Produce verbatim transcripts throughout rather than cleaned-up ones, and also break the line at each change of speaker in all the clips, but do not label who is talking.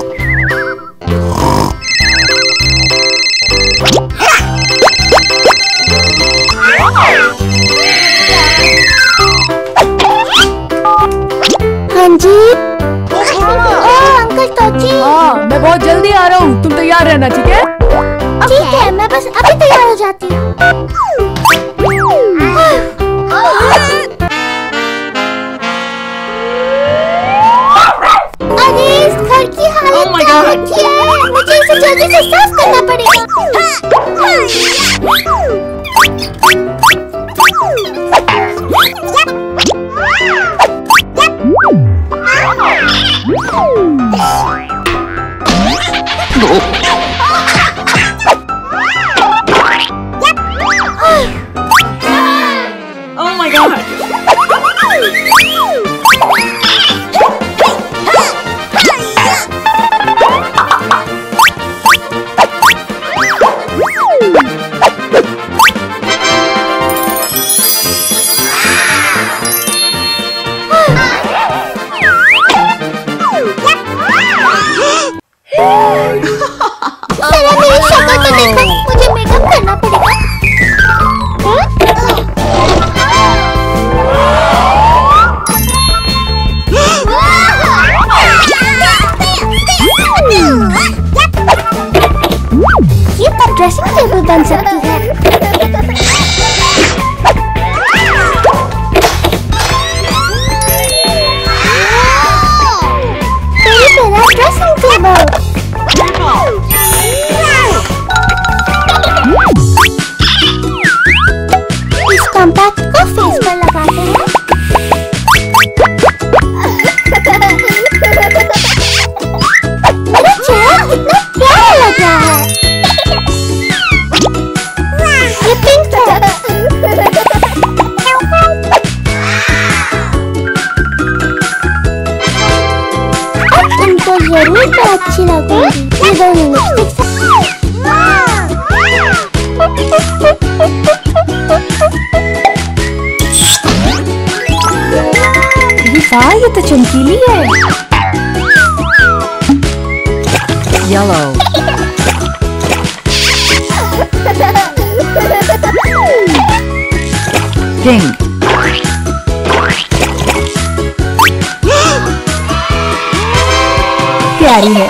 हाँ जी। ओह अंकल टोची।
हाँ मैं बहुत जल्दी आ रहा हूँ, तुम तैयार रहना, ठीक है?
ठीक है, मैं बस अभी तैयार हो जाती हूँ। अरे इस घर की हालत क्या रखी है? मुझे इसे जल्दी से साफ करना पड़ेगा।
Oh my God!
मेरी शक्ल तो देखो, मुझे मेकअप करना पड़ेगा। ये तो ड्रेसिंग टेबल बन सकती है। मेरी मेरा ड्रेसिंग टेबल। इस कॉम्पैक्ट को फेस पर लगाते हैं। मेरा चेहरा कितना प्यारा लग रहा है। ये पिंक है। अब इनको जरूर मैं अच्छी लगूंगी। ये दोनों लिपस्टिक
वाह ये तो चमकीली है। येलो, पिंक, प्यारी है।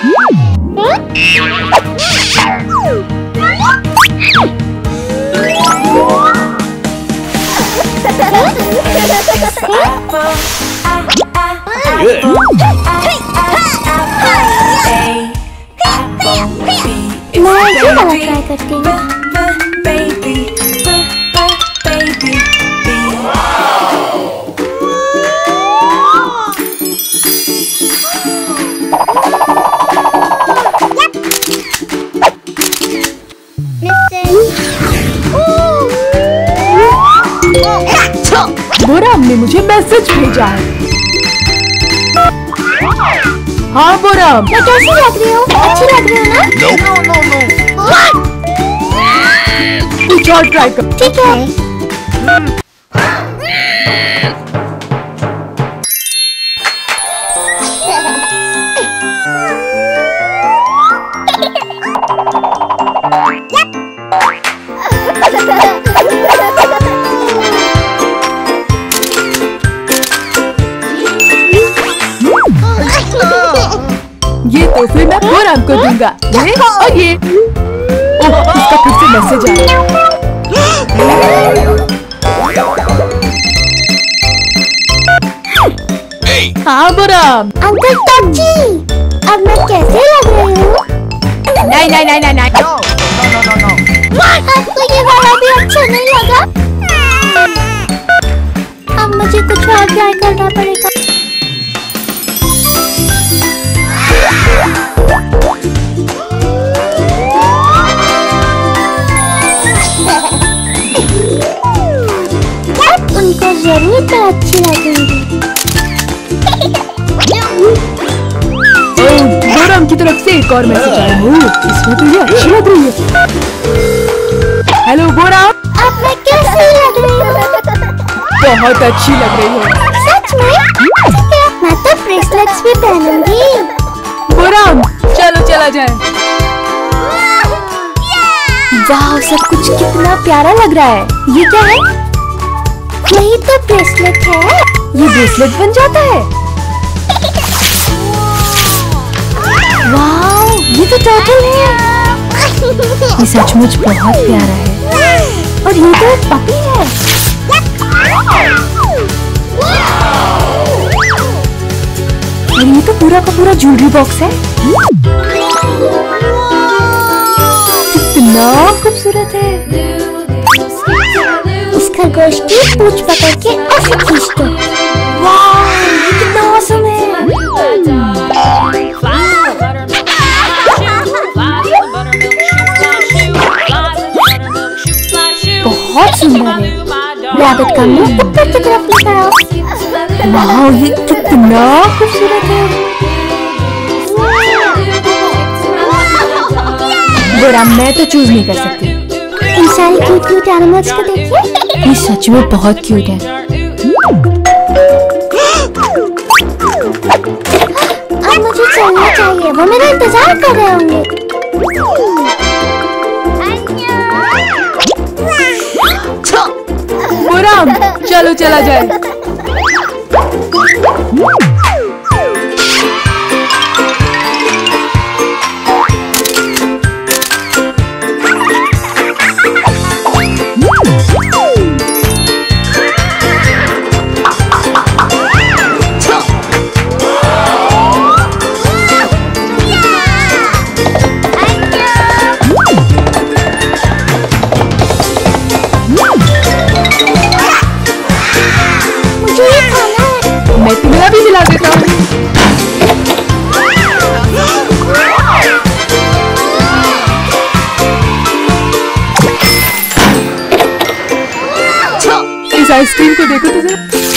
मैं ये वाला ट्राई करती हूँ।
बोराम ने मुझे मैसेज भेजा है। हाँ बोराम,
मैं कैसी लग रही हूँ? अच्छी लग रही हूँ ना?
No, no, no.
कुछ और ट्राई कर।
ठीक है।
ये तो फिर मैं बोराम को दूंगा। ये और ये। ओह, इसका फिर से मैसेज आया। हाँ बोराम।
अंकल टोची, अब मैं कैसे लग रही हूँ?
नहीं नहीं नहीं नहीं नहीं।
आपको ये वाला भी अच्छा नहीं लगा? अब मुझे कुछ और ट्राई करना पड़ेगा। उनको जरूर मैं अच्छी लगूंगी।
ओह, बोराम की तरफ से एक और मैसेज आया है। इसमें तो ये अच्छी लग रही है। हेलो बोराम,
अब मैं कैसी लग रही हूँ?
बहुत अच्छी लग रही है।
सच में? ठीक है, मैं तो ब्रेसलेट्स भी पहनूंगी।
बोराम चला जाए।
वाह, सब कुछ कितना प्यारा लग रहा है। ये क्या है? यही तो ब्रेसलेट है।
ये ब्रेसलेट बन जाता है।
वाह, ये तो टर्टल है।
ये सचमुच बहुत प्यारा है।
और ये तो एक पपी है।
और ये तो पूरा का पूरा ज्वेलरी बॉक्स है। कितना खूबसूरत है।
इस खरगोश की पूंछ पकड़ के ऐसे खींच दो।
वाह, ये कितना औसम है।
बहुत सुंदर है। रैबिट का मुंह ऊपर की तरफ लेकर आओ।
वाह, ये कितना खूबसूरत है। बुरा मैं तो चूज नहीं कर सकती।
इन सारे क्यूट क्यूट एनिमल्स को देखिए।
ये सच में बहुत क्यूट है।
अब मुझे चलना चाहिए, वो मेरा इंतजार कर रहे होंगे।
बुरा, चलो चला जाए। मैं तुम्हें अभी दिला देता हूँ। इस आइसक्रीम को देखो तो जरा।